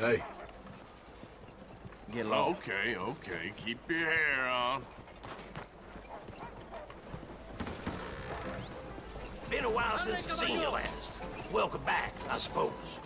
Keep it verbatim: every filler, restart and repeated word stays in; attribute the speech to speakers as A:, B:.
A: Hey.
B: Get low.
C: Okay, okay. Keep your hair on.
D: Been a while since I've seen you last. Welcome back, I suppose.